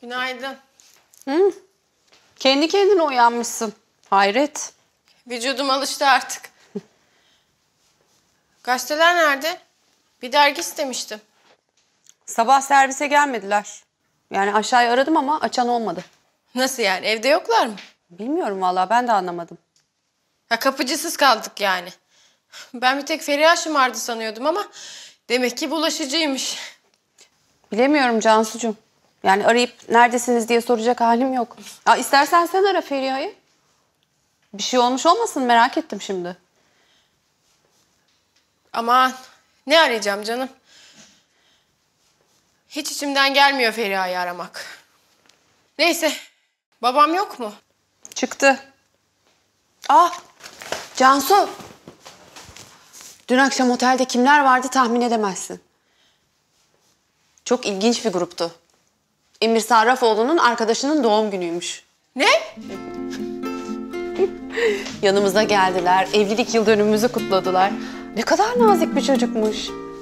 Günaydın. Kendi kendine uyanmışsın. Hayret. Vücudum alıştı artık. Gazeteler nerede? Bir dergi istemiştim. Sabah servise gelmediler. Yani aşağıya aradım ama açan olmadı. Nasıl yani? Evde yoklar mı? Bilmiyorum vallahi, ben de anlamadım. Ha, kapıcısız kaldık yani. Ben bir tek Feriha şımardı sanıyordum ama demek ki bulaşıcıymış. Bilemiyorum Cansucuğum. Yani arayıp neredesiniz diye soracak halim yok. İstersen sen ara Feriha'yı. Bir şey olmuş olmasın, merak ettim şimdi. Aman ne arayacağım canım? Hiç içimden gelmiyor Feriha'yı aramak. Neyse, babam yok mu? Çıktı. Cansu. Dün akşam otelde kimler vardı tahmin edemezsin. Çok ilginç bir gruptu. Emir Sarrafoğlu'nun arkadaşının doğum günüymüş. Ne? Yanımıza geldiler, evlilik yıl dönümümüzü kutladılar. Ne kadar nazik bir çocukmuş.